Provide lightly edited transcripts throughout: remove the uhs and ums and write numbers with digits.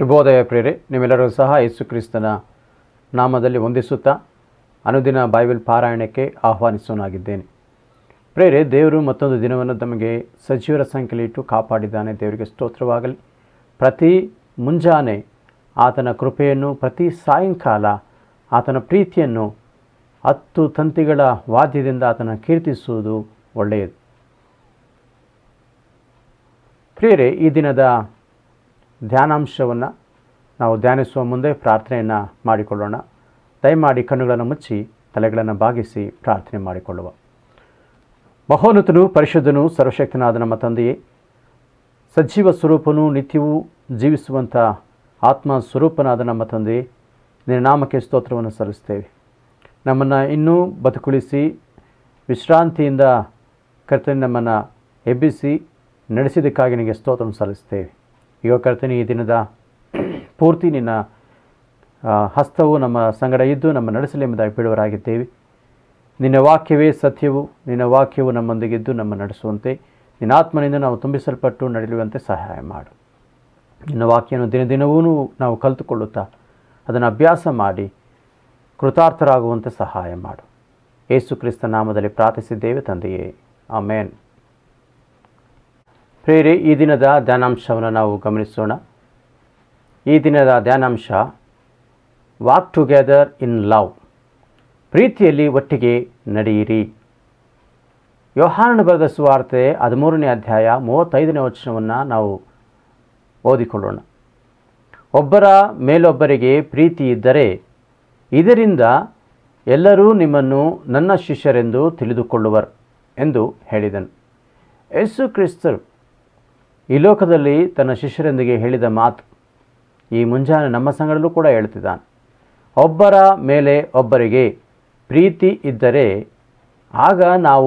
ಶುಭೋದಯ ಪ್ರಿಯರೇ, ನಿಮ್ಮೆಲ್ಲರೂ ಸಹ ಯೇಸು ಕ್ರಿಸ್ತನ ನಾಮದಲ್ಲಿ ವಂದಿಸುತ್ತಾ ಅನುದಿನ ಬೈಬಲ್ ಪಾರಾಯಣಕ್ಕೆ ಆಹ್ವಾನಿಸೋನಾಗಿದ್ದೇನೆ. ಪ್ರಿಯರೇ, ದೇವರು ಮತ್ತೊಂದು ದಿನವನ್ನು ನಮಗೆ ಸಜೀವರ ಸಂಖ್ಯೆಯಲ್ಲಿಟ್ಟು ಕಾಪಾಡಿದ್ದಾನೆ. ದೇವರಿಗೆ ಸ್ತೋತ್ರವಾಗಲಿ. ಪ್ರತಿ ಮುಂಜಾನೆ ಆತನ ಕೃಪೆಯನ್ನು, ಪ್ರತಿ ಸಾಯಂಕಾಲ ಆತನ ಪ್ರೀತಿಯನ್ನು 10 ತಂತಿಗಳ ವಾದ್ಯದಿಂದ ಆತನ ಕೀರ್ತಿಸುವುದು ಒಳ್ಳೆಯದು. ಪ್ರಿಯರೇ, ಈ ದಿನದ ಧ್ಯಾನಾಂಶವನ್ನು ನಾವು ಧ್ಯಾನಿಸುವ ಮುಂದೆ ಪ್ರಾರ್ಥನೆಯನ್ನು ಮಾಡಿಕೊಳ್ಳೋಣ. ದಯಮಾಡಿ ಕಣ್ಣುಗಳನ್ನು ಮುಚ್ಚಿ ತಲೆಗಳನ್ನು ಬಾಗಿಸಿ ಪ್ರಾರ್ಥನೆ ಮಾಡಿಕೊಳ್ಳುವ. ಮಹೋನ್ನತನು, ಪರಿಶುದ್ಧನು, ಸರ್ವಶಕ್ತನಾದ ನಮ್ಮ ತಂದೆಯೇ, ಸಜೀವ ಸ್ವರೂಪನು, ನಿತ್ಯವೂ ಜೀವಿಸುವಂಥ ಆತ್ಮ ಸ್ವರೂಪನಾದ ನಮ್ಮ ತಂದೆಯೇ, ನಿನ್ನ ನಾಮಕ್ಕೆ ಸ್ತೋತ್ರವನ್ನು ಸಲ್ಲಿಸ್ತೇವೆ. ನಮ್ಮನ್ನು ಇನ್ನೂ ಬದುಕುಳಿಸಿ ವಿಶ್ರಾಂತಿಯಿಂದ ಕರ್ತನೆ ನಮ್ಮನ್ನು ಎಬ್ಬಿಸಿ ನಡೆಸಿದ್ದಕ್ಕಾಗಿ ನಿನಗೆ ಸ್ತೋತ್ರವನ್ನು ಸಲ್ಲಿಸ್ತೇವೆ. ಈಗ ಕರ್ತನೆ, ಈ ದಿನದ ಪೂರ್ತಿ ನಿನ್ನ ಹಸ್ತವು ನಮ್ಮ ಸಂಗಡ ಇದ್ದು ನಮ್ಮ ನಡೆಸಲೆಂಬುದಾಗಿ ಬಿಡುವರಾಗಿದ್ದೇವೆ. ನಿನ್ನ ವಾಕ್ಯವೇ ಸತ್ಯವು, ನಿನ್ನ ವಾಕ್ಯವು ನಮ್ಮೊಂದಿಗಿದ್ದು ನಮ್ಮ ನಡೆಸುವಂತೆ, ನಿನ್ನ ಆತ್ಮನಿಂದ ನಾವು ತುಂಬಿಸಲ್ಪಟ್ಟು ನಡೆಯುವಂತೆ ಸಹಾಯ ಮಾಡು. ನಿನ್ನ ವಾಕ್ಯವನ್ನು ದಿನ ದಿನವೂ ನಾವು ಕಲಿತುಕೊಳ್ಳುತ್ತಾ ಅದನ್ನು ಅಭ್ಯಾಸ ಮಾಡಿ ಕೃತಾರ್ಥರಾಗುವಂತೆ ಸಹಾಯ ಮಾಡು. ಯೇಸು ಕ್ರಿಸ್ತ ನಾಮದಲ್ಲಿ ಪ್ರಾರ್ಥಿಸಿದ್ದೇವೆ ತಂದೆಯೇ, ಆಮೇನ್. ಪ್ರಿಯರೇ, ಈ ದಿನದ ಧ್ಯಾನಾಂಶವನ್ನು ನಾವು ಗಮನಿಸೋಣ. ಈ ದಿನದ ಧ್ಯಾನಾಂಶ ವಾಕ್ ಟುಗೆದರ್ ಇನ್ ಲವ್, ಪ್ರೀತಿಯಲ್ಲಿ ಒಟ್ಟಿಗೆ ನಡೆಯಿರಿ. ಯೋಹಾನನ ಬರೆದ ಸುವಾರ್ತೆ 13ನೇ ಅಧ್ಯಾಯ 35ನೇ ವಚನವನ್ನು ನಾವು ಓದಿಕೊಳ್ಳೋಣ. ಒಬ್ಬರ ಮೇಲೊಬ್ಬರಿಗೆ ಪ್ರೀತಿ ಇದ್ದರೆ ಇದರಿಂದ ಎಲ್ಲರೂ ನಿಮ್ಮನ್ನು ನನ್ನ ಶಿಷ್ಯರೆಂದು ತಿಳಿದುಕೊಳ್ಳುವರು ಎಂದು ಹೇಳಿದನು. ಯೇಸು ಕ್ರಿಸ್ತರು ಈ ಲೋಕದಲ್ಲಿ ತನ್ನ ಶಿಷ್ಯರೊಂದಿಗೆ ಹೇಳಿದ ಮಾತು ಈ ಮುಂಜಾನೆ ನಮ್ಮ ಸಂಗಡಲ್ಲೂ ಕೂಡ ಹೇಳ್ತಿದ್ದಾನೆ. ಒಬ್ಬರ ಮೇಲೆ ಒಬ್ಬರಿಗೆ ಪ್ರೀತಿ ಇದ್ದರೆ ಆಗ ನಾವು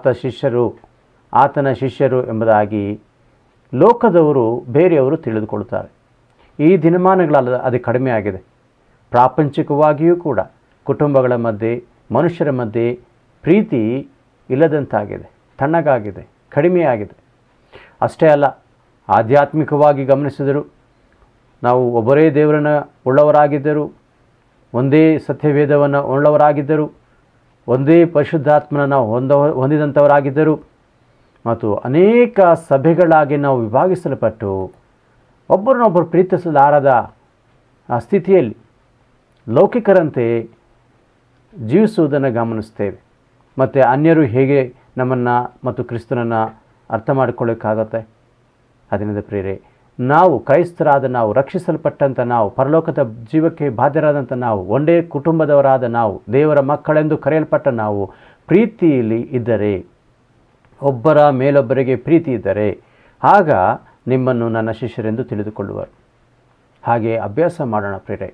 ಆತನ ಶಿಷ್ಯರು ಎಂಬುದಾಗಿ ಲೋಕದವರು, ಬೇರೆಯವರು ತಿಳಿದುಕೊಳ್ತಾರೆ. ಈ ದಿನಮಾನಗಳಲ್ಲಿ ಅದು ಕಡಿಮೆ ಆಗಿದೆ. ಪ್ರಾಪಂಚಿಕವಾಗಿಯೂ ಕೂಡ ಕುಟುಂಬಗಳ ಮಧ್ಯೆ, ಮನುಷ್ಯರ ಮಧ್ಯೆ ಪ್ರೀತಿ ಇಲ್ಲದಂತಾಗಿದೆ, ತಣ್ಣಗಾಗಿದೆ, ಕಡಿಮೆಯಾಗಿದೆ. ಅಷ್ಟೇ ಅಲ್ಲ, ಆಧ್ಯಾತ್ಮಿಕವಾಗಿ ಗಮನಿಸಿದರು ನಾವು ಒಬ್ಬರೇ ದೇವರನ್ನು ಉಳ್ಳವರಾಗಿದ್ದರು, ಒಂದೇ ಸತ್ಯವೇದವನ್ನು ಉಳ್ಳವರಾಗಿದ್ದರು, ಒಂದೇ ಪರಿಶುದ್ಧಾತ್ಮನ ಹೊಂದಿದಂಥವರಾಗಿದ್ದರು ಮತ್ತು ಅನೇಕ ಸಭೆಗಳಾಗಿ ನಾವು ವಿಭಾಗಿಸಲ್ಪಟ್ಟು ಒಬ್ಬರನ್ನೊಬ್ಬರು ಪ್ರೀತಿಸಲಾರದ ಆ ಸ್ಥಿತಿಯಲ್ಲಿ ಲೌಕಿಕರಂತೆ ಜೀವಿಸುವುದನ್ನು ಗಮನಿಸ್ತೇವೆ. ಮತ್ತು ಅನ್ಯರು ಹೇಗೆ ನಮ್ಮನ್ನು ಮತ್ತು ಕ್ರಿಸ್ತನನ್ನು ಅರ್ಥ ಮಾಡಿಕೊಳ್ಳೋಕ್ಕಾಗತ್ತೆ? ಅದರಿಂದ ಪ್ರಿಯರೇ, ನಾವು ಕ್ರೈಸ್ತರಾದ ನಾವು, ರಕ್ಷಿಸಲ್ಪಟ್ಟಂಥ ನಾವು, ಪರಲೋಕದ ಜೀವಕ್ಕೆ ಬಾಧ್ಯರಾದಂಥ ನಾವು, ಒಂದೇ ಕುಟುಂಬದವರಾದ ನಾವು, ದೇವರ ಮಕ್ಕಳೆಂದು ಕರೆಯಲ್ಪಟ್ಟ ನಾವು ಪ್ರೀತಿಯಲ್ಲಿ ಇದ್ದರೆ, ಒಬ್ಬರ ಮೇಲೊಬ್ಬರಿಗೆ ಪ್ರೀತಿ ಇದ್ದರೆ ಆಗ ನಿಮ್ಮನ್ನು ನನ್ನ ಶಿಷ್ಯರೆಂದು ತಿಳಿದುಕೊಳ್ಳುವರು. ಹಾಗೆ ಅಭ್ಯಾಸ ಮಾಡೋಣ ಪ್ರಿಯರೇ.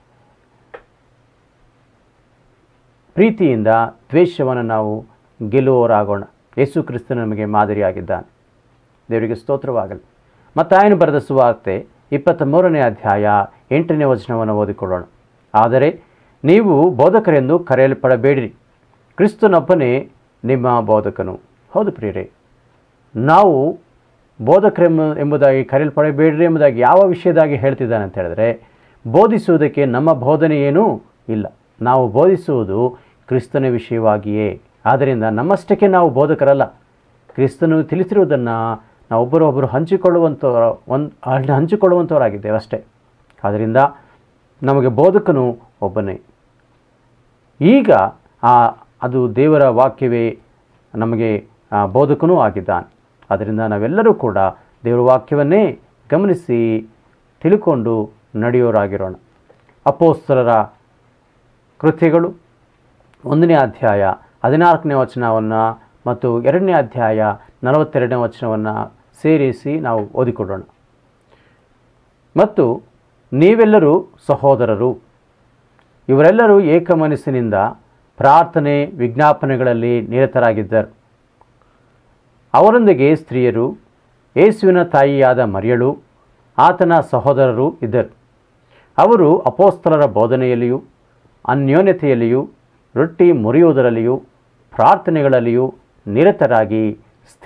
ಪ್ರೀತಿಯಿಂದ ದ್ವೇಷವನ್ನು ನಾವು ಗೆಲ್ಲುವವರಾಗೋಣ. ಯೇಸು ಕ್ರಿಸ್ತನು ನಮಗೆ ಮಾದರಿಯಾಗಿದ್ದಾನೆ. ದೇವರಿಗೆ ಸ್ತೋತ್ರವಾಗಲಿ. ಮತ್ತಾಯನು ಬರೆದ ಸುವಾರ್ತೆ 23ನೇ ಅಧ್ಯಾಯ 8ನೇ ವಚನವನ್ನು ಓದಿಕೊಳ್ಳೋಣ. ಆದರೆ ನೀವು ಬೋಧಕರೆಂದು ಕರೆಯಲ್ಪಡಬೇಡಿರಿ, ಕ್ರಿಸ್ತನೊಬ್ಬನೇ ನಿಮ್ಮ ಬೋಧಕನು. ಹೌದು ಪ್ರಿಯರೇ, ನಾವು ಎಂಬುದಾಗಿ ಕರೆಯಲ್ಪಡಬೇಡಿರಿ ಎಂಬುದಾಗಿ ಯಾವ ವಿಷಯದಾಗಿ ಹೇಳ್ತಿದ್ದಾನೆ ಅಂತ ಹೇಳಿದ್ರೆ, ಬೋಧಿಸುವುದಕ್ಕೆ ನಮ್ಮ ಬೋಧನೆ ಏನೂ ಇಲ್ಲ. ನಾವು ಬೋಧಿಸುವುದು ಕ್ರಿಸ್ತನ ವಿಷಯವಾಗಿಯೇ. ಆದ್ದರಿಂದ ನಮ್ಮಷ್ಟಕ್ಕೆ ನಾವು ಬೋಧಕರಲ್ಲ. ಕ್ರಿಸ್ತನು ತಿಳಿಸಿರುವುದನ್ನು ನಾವು ಒಬ್ಬರೊಬ್ಬರು ಹಂಚಿಕೊಳ್ಳುವಂಥವರಾಗಿದ್ದೇವೆ ಅಷ್ಟೇ. ಆದ್ದರಿಂದ ನಮಗೆ ಬೋಧಕನು ಒಬ್ಬನೇ. ಈಗ ಅದು ದೇವರ ವಾಕ್ಯವೇ ನಮಗೆ ಬೋಧಕನೂ ಆಗಿದ್ದಾನೆ. ಆದ್ದರಿಂದ ನಾವೆಲ್ಲರೂ ಕೂಡ ದೇವರ ವಾಕ್ಯವನ್ನೇ ಗಮನಿಸಿ ತಿಳ್ಕೊಂಡು ನಡೆಯೋರಾಗಿರೋಣ. ಅಪೊಸ್ತಲರ ಕೃತ್ಯಗಳು 1ನೇ ಅಧ್ಯಾಯ 14ನೇ ವಚನವನ್ನು ಮತ್ತು 2ನೇ ಅಧ್ಯಾಯ 42ನೇ ವಚನವನ್ನು ಸೇರಿಸಿ ನಾವು ಓದಿಕೊಳ್ಳೋಣ. ಮತ್ತು ನೀವೆಲ್ಲರೂ ಸಹೋದರರು, ಇವರೆಲ್ಲರೂ ಏಕಮನಸ್ಸಿನಿಂದ ಪ್ರಾರ್ಥನೆ ವಿಜ್ಞಾಪನೆಗಳಲ್ಲಿ ನಿರತರಾಗಿದ್ದರು. ಅವರೊಂದಿಗೆ ಸ್ತ್ರೀಯರು, ಯೇಸುವಿನ ತಾಯಿಯಾದ ಮರಿಯಳು, ಆತನ ಸಹೋದರರು ಇದ್ದರು. ಅವರು ಅಪೊಸ್ತಲರ ಬೋಧನೆಯಲ್ಲಿಯೂ ಅನ್ಯೋನ್ಯತೆಯಲ್ಲಿಯೂ ರೊಟ್ಟಿ ಮುರಿಯುವುದರಲ್ಲಿಯೂ ಪ್ರಾರ್ಥನೆಗಳಲ್ಲಿಯೂ ನಿರತರಾಗಿ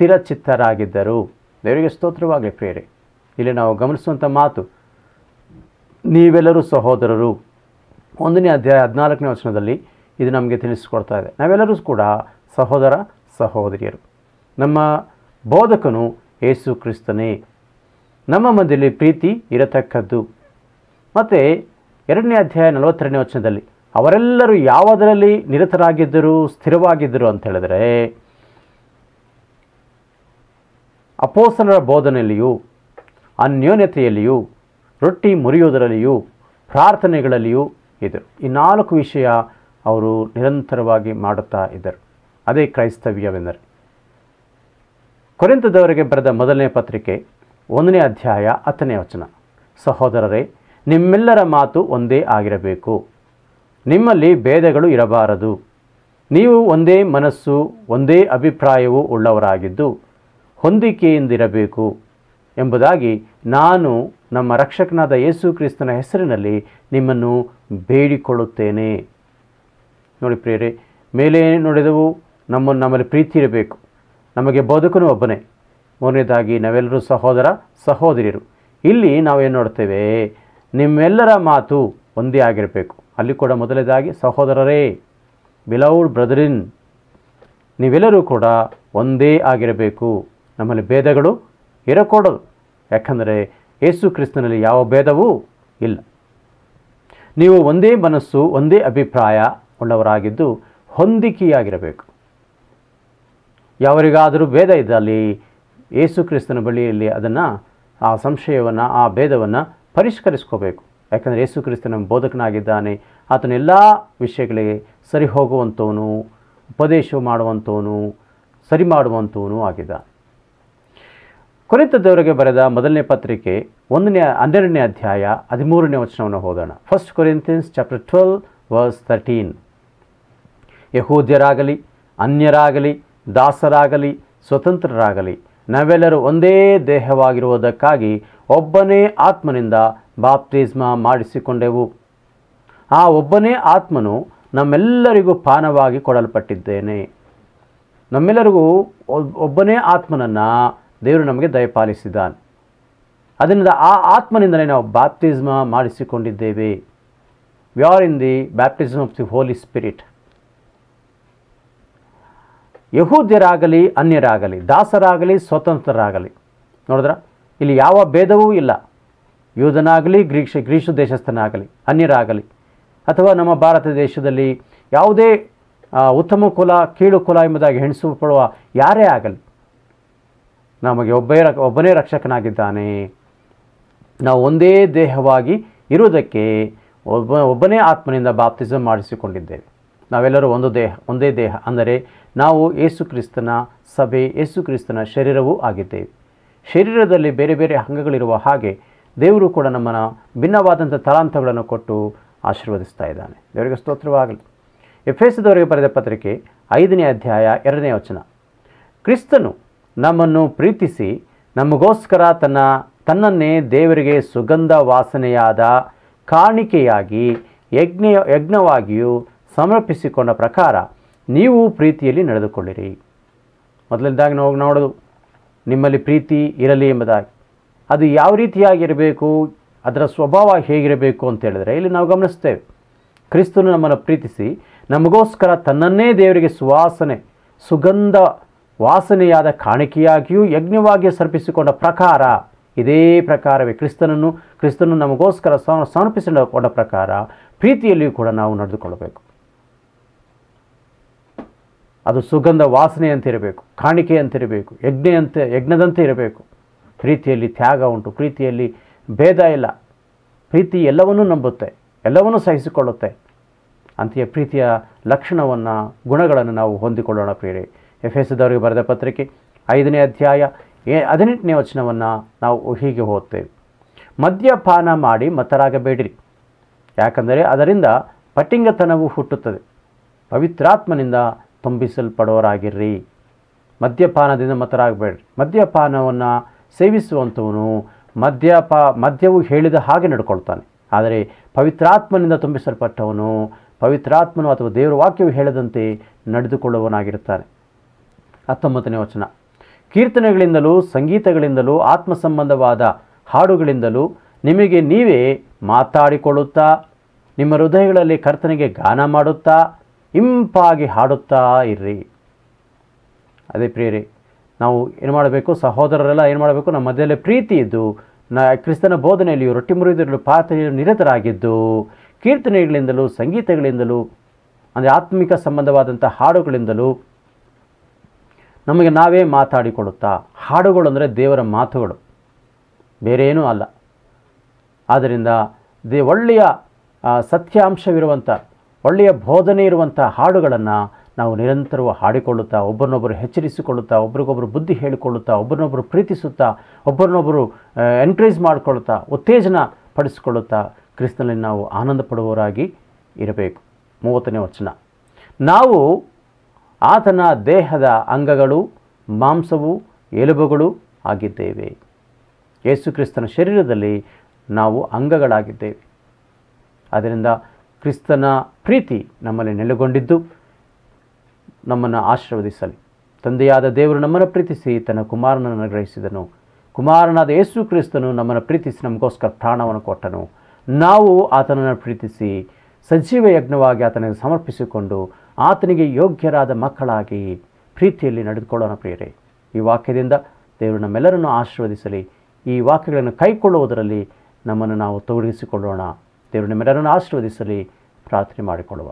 ಸ್ಥಿರಚಿತ್ತರಾಗಿದ್ದರು. ದೇವರಿಗೆ ಸ್ತೋತ್ರವಾಗಲಿ ಪ್ರಿಯರೇ. ಇಲ್ಲಿ ನಾವು ಗಮನಿಸುವಂಥ ಮಾತು, ನೀವೆಲ್ಲರೂ ಸಹೋದರರು. 1ನೇ ಅಧ್ಯಾಯ 14ನೇ ವಚನದಲ್ಲಿ ಇದು ನಮಗೆ ತಿಳಿಸಿಕೊಡ್ತಾ ಇದೆ. ನಾವೆಲ್ಲರೂ ಕೂಡ ಸಹೋದರ ಸಹೋದರಿಯರು. ನಮ್ಮ ಬೋಧಕನು ಯೇಸು ಕ್ರಿಸ್ತನೇ. ನಮ್ಮ ಮಧ್ಯದಲ್ಲಿ ಪ್ರೀತಿ ಇರತಕ್ಕದ್ದು. ಮತ್ತು 2ನೇ ಅಧ್ಯಾಯ 42ನೇ ವಚನದಲ್ಲಿ ಅವರೆಲ್ಲರೂ ಯಾವುದರಲ್ಲಿ ನಿರತರಾಗಿದ್ದರು, ಸ್ಥಿರವಾಗಿದ್ದರು ಅಂತ ಹೇಳಿದರೆ, ಅಪೊಸ್ತಲರ ಬೋಧನೆಯಲ್ಲಿಯೂ, ಅನ್ಯೋನ್ಯತೆಯಲ್ಲಿಯೂ, ರೊಟ್ಟಿ ಮುರಿಯುವುದರಲ್ಲಿಯೂ, ಪ್ರಾರ್ಥನೆಗಳಲ್ಲಿಯೂ ಇದ್ದರು. ಈ 4 ವಿಷಯ ಅವರು ನಿರಂತರವಾಗಿ ಮಾಡುತ್ತಾ ಇದ್ದರು. ಅದೇ ಕ್ರೈಸ್ತವ್ಯವೆಂದರೆ. ಕೊರಿಂಥದವರಿಗೆ ಬರೆದ 1ನೇ ಪತ್ರಿಕೆ 1ನೇ ಅಧ್ಯಾಯ 10ನೇ ವಚನ, ಸಹೋದರರೇ, ನಿಮ್ಮೆಲ್ಲರ ಮಾತು ಒಂದೇ ಆಗಿರಬೇಕು, ನಿಮ್ಮಲ್ಲಿ ಭೇದಗಳು ಇರಬಾರದು, ನೀವು ಒಂದೇ ಮನಸ್ಸು ಒಂದೇ ಅಭಿಪ್ರಾಯವೂ ಉಳ್ಳವರಾಗಿದ್ದು ಹೊಂದಿಕೆಯಿಂದಿರಬೇಕು ಎಂಬುದಾಗಿ ನಾನು ನಮ್ಮ ರಕ್ಷಕನಾದ ಯೇಸು ಕ್ರಿಸ್ತನ ಹೆಸರಿನಲ್ಲಿ ನಿಮ್ಮನ್ನು ಬೇಡಿಕೊಳ್ಳುತ್ತೇನೆ. ನೋಡಿ ಪ್ರಿಯರೇ, ಮೇಲೆ ನೋಡಿದೆವು, ನಮ್ಮಲ್ಲಿ ಪ್ರೀತಿ ಇರಬೇಕು. ನಮಗೆ ಬೋಧಕನು ಒಬ್ಬನೇ. 3ನೇದಾಗಿ ನಾವೆಲ್ಲರೂ ಸಹೋದರ ಸಹೋದರಿಯರು. ಇಲ್ಲಿ ನಾವೇನು ನೋಡ್ತೇವೆ, ನಿಮ್ಮೆಲ್ಲರ ಮಾತು ಒಂದೇ ಆಗಿರಬೇಕು. ಅಲ್ಲಿ ಕೂಡ ಮೊದಲನೇದಾಗಿ ಸಹೋದರರೇ, ಬಿಲೌಡ್ ಬ್ರದರಿನ್, ನೀವೆಲ್ಲರೂ ಕೂಡ ಒಂದೇ ಆಗಿರಬೇಕು. ನಮ್ಮಲ್ಲಿ ಭೇದಗಳು ಇರಕೂಡದು. ಯಾಕಂದರೆ ಯೇಸು ಕ್ರಿಸ್ತನಲ್ಲಿ ಯಾವ ಭೇದವೂ ಇಲ್ಲ. ನೀವು ಒಂದೇ ಮನಸ್ಸು ಒಂದೇ ಅಭಿಪ್ರಾಯ ಉಳ್ಳವರಾಗಿದ್ದು ಹೊಂದಿಕೆಯಾಗಿರಬೇಕು. ಯಾವರಿಗಾದರೂ ಭೇದ ಇದ್ದಲ್ಲಿ ಯೇಸು ಕ್ರಿಸ್ತನ ಬಳಿಯಲ್ಲಿ ಅದನ್ನು, ಆ ಸಂಶಯವನ್ನು, ಆ ಭೇದವನ್ನು ಪರಿಷ್ಕರಿಸ್ಕೋಬೇಕು. ಯಾಕಂದರೆ ಯೇಸು ಕ್ರಿಸ್ತನ ಬೋಧಕನಾಗಿದ್ದಾನೆ. ಆತನ ಎಲ್ಲ ವಿಷಯಗಳಿಗೆ ಸರಿ ಹೋಗುವಂಥವನು, ಉಪದೇಶ ಮಾಡುವಂಥವನು, ಸರಿ ಮಾಡುವಂಥವನು ಆಗಿದ್ದಾನೆ. ಕೊರಿಂಥದವರಿಗೆ ಬರೆದ 1ನೇ ಪತ್ರಿಕೆ 12ನೇ ಅಧ್ಯಾಯ 13ನೇ ವಚನವನ್ನು ಓದೋಣ. 1 Corinthians chapter 12 verse 13. ಯಹೂದ್ಯರಾಗಲಿ, ಅನ್ಯರಾಗಲಿ, ದಾಸರಾಗಲಿ, ಸ್ವತಂತ್ರರಾಗಲಿ, ನಾವೆಲ್ಲರೂ ಒಂದೇ ದೇಹವಾಗಿರುವುದಕ್ಕಾಗಿ ಒಬ್ಬನೇ ಆತ್ಮನಿಂದ ಬಾಪ್ತಿಸ್ಮ ಮಾಡಿಸಿಕೊಂಡೆವು. ಆ ಒಬ್ಬನೇ ಆತ್ಮನು ನಮ್ಮೆಲ್ಲರಿಗೂ ಪಾನವಾಗಿ ಕೊಡಲ್ಪಟ್ಟಿದ್ದೇನೆ. ನಮ್ಮೆಲ್ಲರಿಗೂ ಒಬ್ಬನೇ ಆತ್ಮನನ್ನು ದೇವರು ನಮಗೆ ದಯಪಾಲಿಸಿದ್ದಾನೆ. ಅದರಿಂದ ಆ ಆತ್ಮನಿಂದಲೇ ನಾವು ಬಾಪ್ತಿಸ್ಮ ಮಾಡಿಸಿಕೊಂಡಿದ್ದೇವೆ. We are in the baptism of the Holy Spirit. ಯಹೂದ್ಯರಾಗಲಿ, ಅನ್ಯರಾಗಲಿ, ದಾಸರಾಗಲಿ, ಸ್ವತಂತ್ರರಾಗಲಿ, ನೋಡಿದ್ರ ಇಲ್ಲಿ ಯಾವ ಭೇದವೂ ಇಲ್ಲ. ಯೂದನಾಗಲಿ, ಗ್ರೀಷು ದೇಶಸ್ಥನಾಗಲಿ, ಅನ್ಯರಾಗಲಿ, ಅಥವಾ ನಮ್ಮ ಭಾರತ ದೇಶದಲ್ಲಿ ಯಾವುದೇ ಉತ್ತಮ ಕುಲ, ಕೀಳು ಕುಲ ಎಂಬುದಾಗಿ ಹೆಣಿಸಲ್ಪಡುವ ಯಾರೇ ಆಗಲಿ, ನಮಗೆ ಒಬ್ಬನೇ ರಕ್ಷಕನಾಗಿದ್ದಾನೆ. ನಾವು ಒಂದೇ ದೇಹವಾಗಿ ಇರುವುದಕ್ಕೆ ಒಬ್ಬನೇ ಆತ್ಮನಿಂದ ಬಾಪ್ತಿಸಮ್ ಮಾಡಿಸಿಕೊಂಡಿದ್ದೇವೆ. ನಾವೆಲ್ಲರೂ ಒಂದೇ ದೇಹ ಅಂದರೆ ನಾವು ಯೇಸು ಕ್ರಿಸ್ತನ ಸಭೆ, ಯೇಸು ಕ್ರಿಸ್ತನ ಶರೀರವೂ ಆಗಿದ್ದೇವೆ. ಶರೀರದಲ್ಲಿ ಬೇರೆ ಬೇರೆ ಅಂಗಗಳಿರುವ ಹಾಗೆ ದೇವರು ಕೂಡ ನಮ್ಮನ್ನು ಭಿನ್ನವಾದಂಥ ತಲಾಂತಗಳನ್ನು ಕೊಟ್ಟು ಆಶೀರ್ವದಿಸ್ತಾ ಇದ್ದಾನೆ. ದೇವರಿಗೆ ಸ್ತೋತ್ರವಾಗಲಿ. ಎಫೆಸದವರಿಗೆ ಬರೆದ ಪತ್ರಿಕೆ 5ನೇ ಅಧ್ಯಾಯ 2ನೇ ವಚನ, ಕ್ರಿಸ್ತನು ನಮ್ಮನ್ನು ಪ್ರೀತಿಸಿ ನಮಗೋಸ್ಕರ ತನ್ನನ್ನೇ ದೇವರಿಗೆ ಸುಗಂಧ ವಾಸನೆಯಾದ ಕಾಣಿಕೆಯಾಗಿ ಯಜ್ಞವಾಗಿಯೂ ಸಮರ್ಪಿಸಿಕೊಂಡ ಪ್ರಕಾರ ನೀವು ಪ್ರೀತಿಯಲ್ಲಿ ನಡೆದುಕೊಳ್ಳಿರಿ. ಮೊದಲನೇದಾಗಿ ನಾವು ನೋಡೋದು ನಿಮ್ಮಲ್ಲಿ ಪ್ರೀತಿ ಇರಲಿ ಎಂಬುದಾಗಿ. ಅದು ಯಾವ ರೀತಿಯಾಗಿರಬೇಕು, ಅದರ ಸ್ವಭಾವ ಹೇಗಿರಬೇಕು ಅಂತ ಹೇಳಿದ್ರೆ ಇಲ್ಲಿ ನಾವು ಗಮನಿಸ್ತೇವೆ. ಕ್ರಿಸ್ತನು ನಮ್ಮನ್ನು ಪ್ರೀತಿಸಿ ನಮಗೋಸ್ಕರ ತನ್ನನ್ನೇ ದೇವರಿಗೆ ಸುಗಂಧ ವಾಸನೆಯಾದ ಕಾಣಿಕೆಯಾಗಿಯೂ ಯಜ್ಞವಾಗಿಯೂ ಸಮರ್ಪಿಸಿಕೊಂಡ ಪ್ರಕಾರ, ಇದೇ ಪ್ರಕಾರವೇ ಕ್ರಿಸ್ತನು ನಮಗೋಸ್ಕರ ಸಮರ್ಪಿಸಿಕೊಂಡ ಪ್ರಕಾರ ಪ್ರೀತಿಯಲ್ಲಿಯೂ ಕೂಡ ನಾವು ನಡೆದುಕೊಳ್ಳಬೇಕು. ಅದು ಸುಗಂಧ ವಾಸನೆಯಂತೆ ಇರಬೇಕು, ಕಾಣಿಕೆಯಂತಿರಬೇಕು, ಯಜ್ಞದಂತೆ ಇರಬೇಕು. ಪ್ರೀತಿಯಲ್ಲಿ ತ್ಯಾಗ ಉಂಟು, ಪ್ರೀತಿಯಲ್ಲಿ ಭೇದ ಇಲ್ಲ. ಪ್ರೀತಿ ಎಲ್ಲವನ್ನೂ ನಂಬುತ್ತೆ, ಎಲ್ಲವನ್ನೂ ಸಹಿಸಿಕೊಳ್ಳುತ್ತೆ. ಅಂತೆಯೇ ಪ್ರೀತಿಯ ಲಕ್ಷಣವನ್ನು, ಗುಣಗಳನ್ನು ನಾವು ಹೊಂದಿಕೊಳ್ಳೋಣ ಪ್ರಿಯರೇ. ಎಫೆಸದವರಿಗೆ ಬರೆದ ಪತ್ರಿಕೆ 5ನೇ ಅಧ್ಯಾಯ 18ನೇ ವಚನವನ್ನು ನಾವು ಹೀಗೆ ಓದ್ತೇವೆ. ಮದ್ಯಪಾನ ಮಾಡಿ ಮತ್ತರಾಗಬೇಡಿರಿ, ಯಾಕಂದರೆ ಅದರಿಂದ ಪಟಿಂಗತನವು ಹುಟ್ಟುತ್ತದೆ. ಪವಿತ್ರಾತ್ಮನಿಂದ ತುಂಬಿಸಲ್ಪಡೋರಾಗಿರ್ರಿ. ಮದ್ಯಪಾನದಿಂದ ಮತ್ತರಾಗಬೇಡ್ರಿ. ಮದ್ಯಪಾನವನ್ನು ಸೇವಿಸುವಂಥವನು ಮದ್ಯವು ಹೇಳಿದ ಹಾಗೆ ನಡ್ಕೊಳ್ತಾನೆ. ಆದರೆ ಪವಿತ್ರಾತ್ಮನಿಂದ ತುಂಬಿಸಲ್ಪಟ್ಟವನು ಪವಿತ್ರಾತ್ಮನು ಅಥವಾ ದೇವರ ವಾಕ್ಯವು ಹೇಳದಂತೆ ನಡೆದುಕೊಳ್ಳುವವನಾಗಿರುತ್ತಾನೆ. 19ನೇ ವಚನ, ಕೀರ್ತನೆಗಳಿಂದಲೂ ಸಂಗೀತಗಳಿಂದಲೂ ಆತ್ಮ ಸಂಬಂಧವಾದ ಹಾಡುಗಳಿಂದಲೂ ನಿಮಗೆ ನೀವೇ ಮಾತಾಡಿಕೊಳ್ಳುತ್ತಾ ನಿಮ್ಮ ಹೃದಯಗಳಲ್ಲಿ ಕರ್ತನಿಗೆ ಗಾನ ಮಾಡುತ್ತಾ ಇಂಪಾಗಿ ಹಾಡುತ್ತಾ ಇರ್ರಿ. ಅದೇ ಪ್ರಿಯರೇ, ನಾವು ಏನು ಮಾಡಬೇಕು? ಸಹೋದರರೆಲ್ಲ ಏನು ಮಾಡಬೇಕು? ನಮ್ಮ ಮಧ್ಯದಲ್ಲಿ ಪ್ರೀತಿ ಇದ್ದು ಕ್ರಿಸ್ತನ ಬೋಧನೆಯಲ್ಲಿಯೂ ರೊಟ್ಟಿ ಮುರಿದಿರಲು ಪಾತ್ರೆಯಲ್ಲಿ ನಿರತರಾಗಿದ್ದು ಕೀರ್ತನೆಗಳಿಂದಲೂ ಸಂಗೀತಗಳಿಂದಲೂ ಅಂದರೆ ಆತ್ಮಿಕ ಸಂಬಂಧವಾದಂಥ ಹಾಡುಗಳಿಂದಲೂ ನಮಗೆ ನಾವೇ ಮಾತಾಡಿಕೊಳ್ಳುತ್ತಾ, ಹಾಡುಗಳು ಅಂದರೆ ದೇವರ ಮಾತುಗಳು, ಬೇರೆ ಏನೂ ಅಲ್ಲ. ಆದ್ದರಿಂದ ಒಳ್ಳೆಯ ಸತ್ಯಾಂಶವಿರುವಂಥ ಒಳ್ಳೆಯ ಬೋಧನೆ ಇರುವಂಥ ಹಾಡುಗಳನ್ನು ನಾವು ನಿರಂತರವಾಗಿ ಹಾಡಿಕೊಳ್ಳುತ್ತಾ, ಒಬ್ಬರನ್ನೊಬ್ಬರು ಎಚ್ಚರಿಸಿಕೊಳ್ಳುತ್ತಾ, ಒಬ್ರಿಗೊಬ್ಬರು ಬುದ್ಧಿ ಹೇಳಿಕೊಳ್ಳುತ್ತಾ, ಒಬ್ಬರನ್ನೊಬ್ಬರು ಪ್ರೀತಿಸುತ್ತಾ, ಒಬ್ಬರನ್ನೊಬ್ಬರು ಎನ್ಕರೇಜ್ ಮಾಡಿಕೊಳ್ಳುತ್ತಾ, ಉತ್ತೇಜನ ಪಡಿಸಿಕೊಳ್ಳುತ್ತಾ ಕ್ರಿಸ್ತನಲ್ಲಿ ನಾವು ಆನಂದ ಪಡುವವರಾಗಿ ಇರಬೇಕು. 30ನೇ ವಚನ, ನಾವು ಆತನ ದೇಹದ ಅಂಗಗಳು, ಮಾಂಸವು, ಎಲುಬುಗಳು ಆಗಿದ್ದೇವೆ. ಯೇಸು ಕ್ರಿಸ್ತನ ಶರೀರದಲ್ಲಿ ನಾವು ಅಂಗಗಳಾಗಿದ್ದೇವೆ. ಆದ್ದರಿಂದ ಕ್ರಿಸ್ತನ ಪ್ರೀತಿ ನಮ್ಮಲ್ಲಿ ನೆಲೆಗೊಂಡಿದ್ದು ನಮ್ಮನ್ನು ಆಶೀರ್ವದಿಸಲಿ. ತಂದೆಯಾದ ದೇವರು ನಮ್ಮನ್ನು ಪ್ರೀತಿಸಿ ತನ್ನ ಕುಮಾರನನ್ನು ಅನುಗ್ರಹಿಸಿದನು. ಕುಮಾರನಾದ ಯೇಸು ಕ್ರಿಸ್ತನು ನಮ್ಮನ್ನು ಪ್ರೀತಿಸಿ ನಮಗೋಸ್ಕರ ಪ್ರಾಣವನ್ನು ಕೊಟ್ಟನು. ನಾವು ಆತನನ್ನು ಪ್ರೀತಿಸಿ ಸಜೀವ ಯಜ್ಞವಾಗಿ ಆತನಿಗೆ ಸಮರ್ಪಿಸಿಕೊಂಡು ಆತನಿಗೆ ಯೋಗ್ಯರಾದ ಮಕ್ಕಳಾಗಿ ಪ್ರೀತಿಯಲ್ಲಿ ನಡೆದುಕೊಳ್ಳೋಣ. ಪ್ರಿಯರೇ, ಈ ವಾಕ್ಯದಿಂದ ದೇವರು ನಮ್ಮೆಲ್ಲರನ್ನು ಆಶೀರ್ವದಿಸಲಿ. ಈ ವಾಕ್ಯಗಳನ್ನು ಕೈಕೊಳ್ಳುವುದರಲ್ಲಿ ನಮ್ಮನ್ನು ನಾವು ತೊಡಗಿಸಿಕೊಳ್ಳೋಣ. ದೇವರು ನಮ್ಮೆಲ್ಲರನ್ನು ಆಶೀರ್ವದಿಸಲಿ. ಪ್ರಾರ್ಥನೆ ಮಾಡಿಕೊಳ್ಳುವ.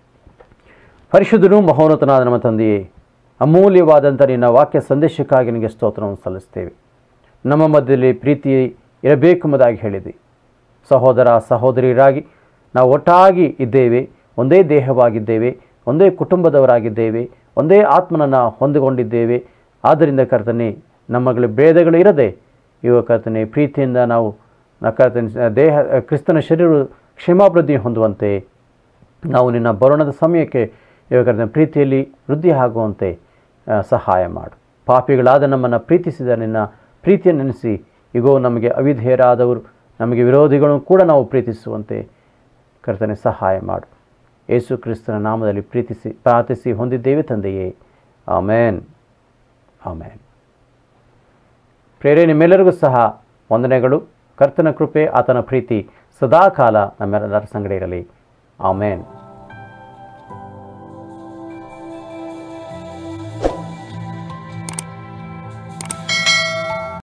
ಪರಿಶುದ್ಧನು ಮಹೋನ್ನತನಾದ ನಮ್ಮ ತಂದೆಯೇ, ಅಮೂಲ್ಯವಾದಂಥ ನಿನ್ನ ವಾಕ್ಯ ಸಂದೇಶಕ್ಕಾಗಿ ನಿನಗೆ ಸ್ತೋತ್ರವನ್ನು ಸಲ್ಲಿಸ್ತೇವೆ. ನಮ್ಮ ಮಧ್ಯದಲ್ಲಿ ಪ್ರೀತಿ ಇರಬೇಕೆಂಬುದಾಗಿ ಹೇಳಿದೆ. ಸಹೋದರ ಸಹೋದರಿಯರಾಗಿ ನಾವು ಒಟ್ಟಾಗಿ ಇದ್ದೇವೆ, ಒಂದೇ ದೇಹವಾಗಿದ್ದೇವೆ, ಒಂದೇ ಕುಟುಂಬದವರಾಗಿದ್ದೇವೆ, ಒಂದೇ ಆತ್ಮನನ್ನು ಹೊಂದಿಕೊಂಡಿದ್ದೇವೆ. ಆದ್ದರಿಂದ ಕರ್ತನೆ, ನಮ್ಮಲ್ಲಿ ಭೇದಗಳು ಇರದೆ ಇವಾಗ ಕರ್ತನೆ ಪ್ರೀತಿಯಿಂದ ನಾವು ಕರ್ತನೆ ದೇಹ ಕ್ರಿಸ್ತನ ಶರೀರ ಕ್ಷೇಮಾಭಿವೃದ್ಧಿ ಹೊಂದುವಂತೆ, ನಾವು ನಿನ್ನ ಬರೋಣದ ಸಮಯಕ್ಕೆ ಇವಾಗ ಕರ್ತನೆ ಪ್ರೀತಿಯಲ್ಲಿ ವೃದ್ಧಿ ಆಗುವಂತೆ ಸಹಾಯ ಮಾಡು. ಪಾಪಿಗಳಾದ ನಮ್ಮನ್ನು ಪ್ರೀತಿಸಿದ ನಿನ್ನ ಪ್ರೀತಿಯನ್ನು ನೆನೆಸಿ ಈಗೋ ನಮಗೆ ಅವಿಧೇಯರಾದವರು, ನಮಗೆ ವಿರೋಧಿಗಳನ್ನು ಕೂಡ ನಾವು ಪ್ರೀತಿಸುವಂತೆ ಕರ್ತನೆ ಸಹಾಯ ಮಾಡು. ಯೇಸು ಕ್ರಿಸ್ತನ ನಾಮದಲ್ಲಿ ಪ್ರಾರ್ಥಿಸಿ ಹೊಂದಿದ್ದೇವೆ ತಂದೆಯೇ, ಆಮೇನ್, ಆಮೇನ್. ಪ್ರೇರೆ, ನಿಮ್ಮೆಲ್ಲರಿಗೂ ಸಹ ವಂದನೆಗಳು. ಕರ್ತನ ಕೃಪೆ, ಆತನ ಪ್ರೀತಿ ಸದಾಕಾಲ ನಮ್ಮೆಲ್ಲರ ಸಂಗಡ ಇರಲಿ. ಆಮೇನ್.